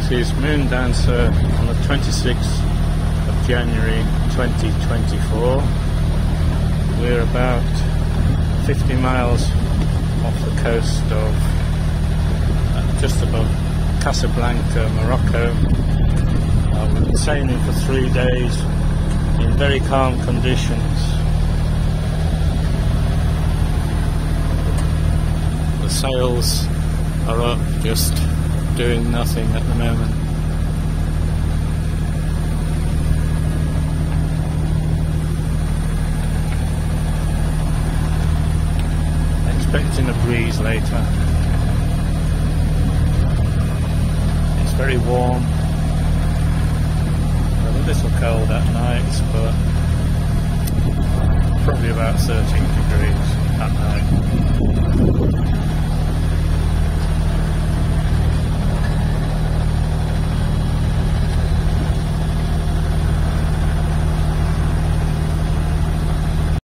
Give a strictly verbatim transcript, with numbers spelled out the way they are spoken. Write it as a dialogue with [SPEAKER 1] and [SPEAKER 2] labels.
[SPEAKER 1] This is Moon Dancer on the twenty-sixth of January twenty twenty-four. We're about fifty miles off the coast of uh, just above Casablanca, Morocco. Uh, we've been sailing for three days in very calm conditions. The sails are up, just doing nothing at the moment. Expecting a breeze later. It's very warm, a little cold at night, but probably about thirteen degrees at night.